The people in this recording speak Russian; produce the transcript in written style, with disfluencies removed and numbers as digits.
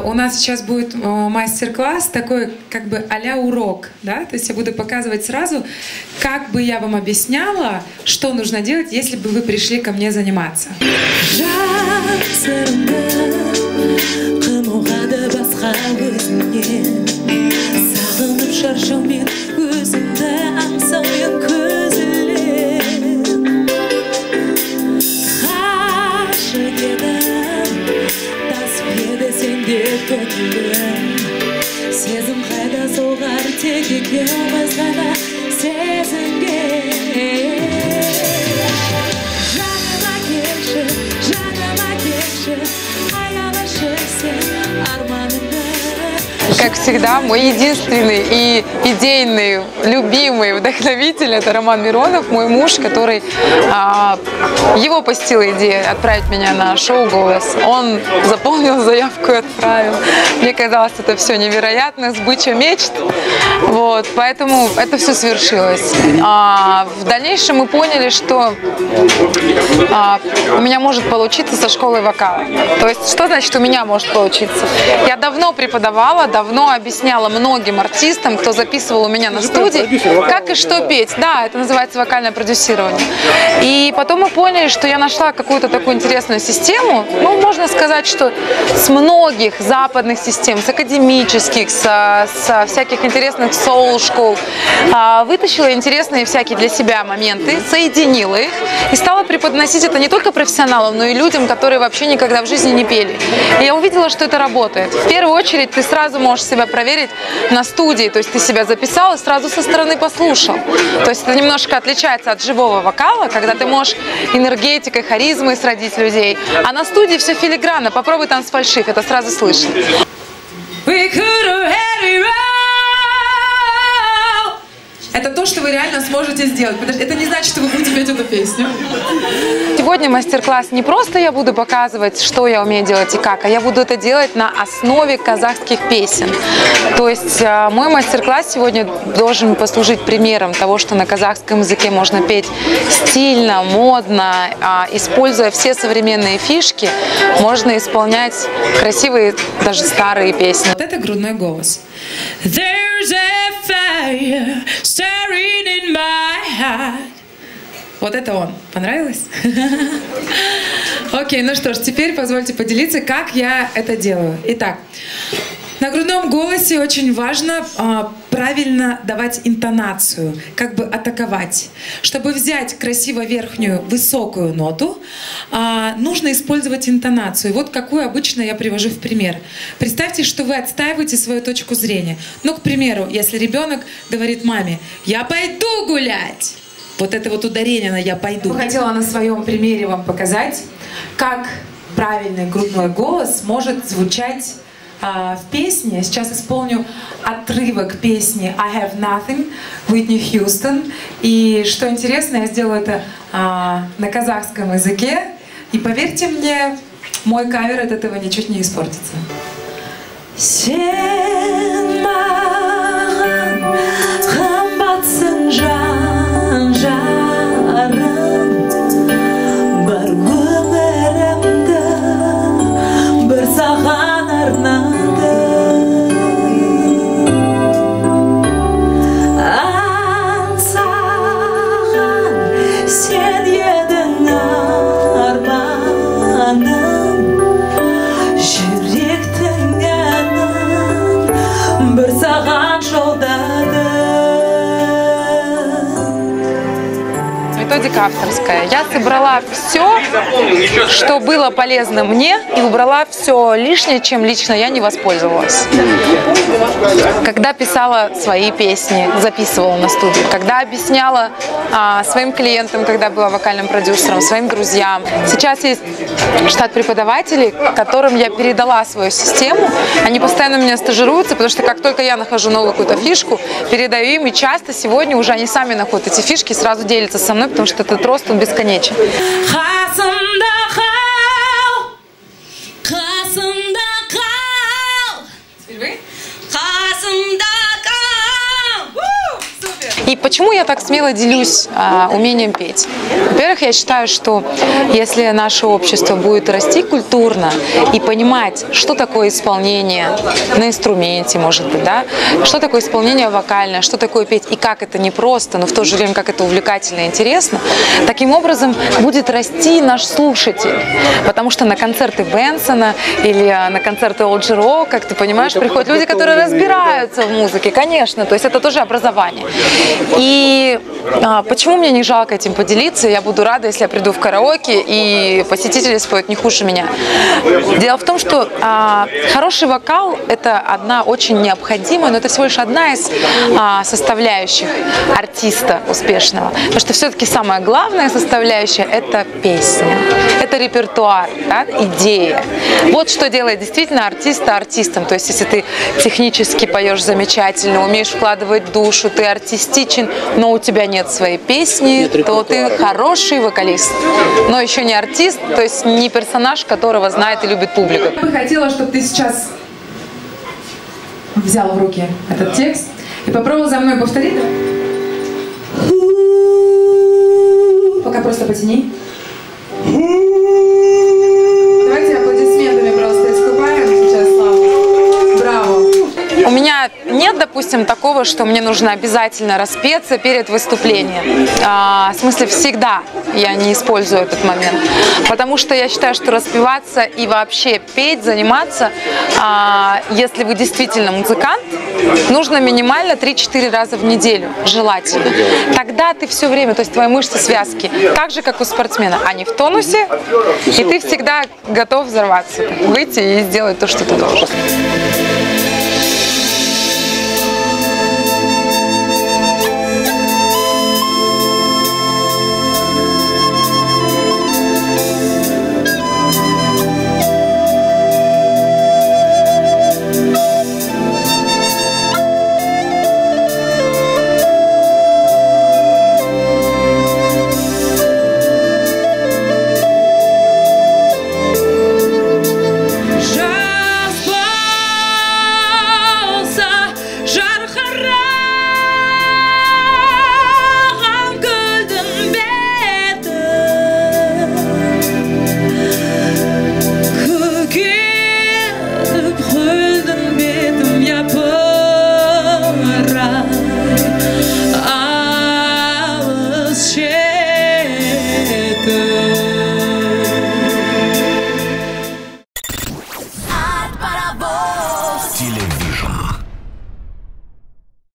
у нас сейчас будет мастер-класс такой, как бы а-ля урок, да? То есть я буду показывать сразу, как бы я вам объясняла, что нужно делать, если бы вы пришли ко мне заниматься. Сезім қайда соғар тек екеуміз ғана сезімге жаныма келші аяғашы сен арманымды. Как всегда, мой единственный и идейный, любимый вдохновитель – это Роман Миронов, мой муж, который его посетила идея отправить меня на шоу «Голос». Он заполнил заявку и отправил. Мне казалось, это все невероятно, сбыча мечт. Вот, поэтому это все свершилось. В дальнейшем мы поняли, что у меня может получиться со школой вокала. То есть, что значит у меня может получиться? Я давно преподавала, давно объясняла многим артистам, кто записывал у меня на студии, как и что петь. Да, это называется вокальное продюсирование. И потом мы поняли, что я нашла какую-то такую интересную систему. Ну, можно сказать, что с многих западных систем, с академических, со всяких интересных соул-школ, вытащила интересные всякие для себя моменты, соединила их и стала преподносить это не только профессионалам, но и людям, которые вообще никогда в жизни не пели. И я увидела, что это работает. В первую очередь ты сразу можешь себя проверить на студии, то есть ты себя записал и сразу со стороны послушал. То есть это немножко отличается от живого вокала, когда ты можешь энергетикой, харизмой сродить людей. А на студии все филигранно, попробуй там с фальшив, это сразу слышно. Это то, что вы реально сможете сделать. Это не значит, что вы будете петь эту песню. Сегодня мастер-класс не просто я буду показывать, что я умею делать и как, а я буду это делать на основе казахских песен. То есть мой мастер-класс сегодня должен послужить примером того, что на казахском языке можно петь стильно, модно, используя все современные фишки, можно исполнять красивые, даже старые песни. Вот это грудной голос. There's a fire stirring in my heart. Вот это он. Понравилось? Окей, ну что ж, теперь позвольте поделиться, как я это делаю. Итак, на грудном голосе очень важно правильно давать интонацию, как бы атаковать. Чтобы взять красиво верхнюю высокую ноту, нужно использовать интонацию. Вот какую обычно я привожу в пример. Представьте, что вы отстаиваете свою точку зрения. Ну, к примеру, если ребенок говорит маме: «Я пойду гулять». Вот это вот ударение на «я пойду». Я хотела на своем примере вам показать, как правильный грудной голос может звучать в песне. Сейчас исполню отрывок песни «I Have Nothing» Уитни Хьюстон. И что интересно, я сделаю это на казахском языке. И поверьте мне, мой кавер от этого ничуть не испортится. Методика авторская. Я собрала все, что было полезно мне, и убрала все лишнее, чем лично я не воспользовалась. Когда писала свои песни, записывала на студии, когда объясняла своим клиентам, когда была вокальным продюсером, своим друзьям. Сейчас есть штат преподавателей, которым я передала свою систему. Они постоянно у меня стажируются, потому что как только я нахожу новую какую-то фишку, передаю им, и часто сегодня уже они сами находят эти фишки и сразу делятся со мной, потому что этот рост, он бесконечен. И почему я так смело делюсь умением петь? Во-первых, я считаю, что если наше общество будет расти культурно и понимать, что такое исполнение на инструменте, может быть, да, что такое исполнение вокальное, что такое петь и как это непросто, но в то же время как это увлекательно и интересно, таким образом будет расти наш слушатель. Потому что на концерты Бенсона или на концерты Олджи Рок, как ты понимаешь, приходят люди, которые разбираются в музыке, конечно, то есть это тоже образование. И почему мне не жалко этим поделиться? Я буду рада, если я приду в караоке и посетители споют не хуже меня. Дело в том, что хороший вокал – это одна очень необходимая, но это всего лишь одна из составляющих артиста успешного. Потому что все-таки самая главная составляющая – это песня, это репертуар, да, идея. Вот что делает действительно артиста артистом. То есть если ты технически поешь замечательно, умеешь вкладывать душу, ты артистичен, но у тебя нет своей песни, то ты хороший вокалист, но еще не артист, то есть не персонаж, которого знает и любит публика. Я бы хотела, чтобы ты сейчас взял в руки этот текст и попробовал за мной повторить. Пока просто потяни. Давайте аплодисментами просто искупаем сейчас славу. Браво. У меня нет, допустим, такого, что мне нужно обязательно распеться перед выступлением. В смысле, всегда я не использую этот момент. Потому что я считаю, что распеваться и вообще петь, заниматься, если вы действительно музыкант, нужно минимально 3-4 раза в неделю, желательно. Тогда ты все время, то есть твои мышцы, связки, так же, как у спортсмена, они в тонусе, и ты всегда готов взорваться, выйти и сделать то, что ты должен.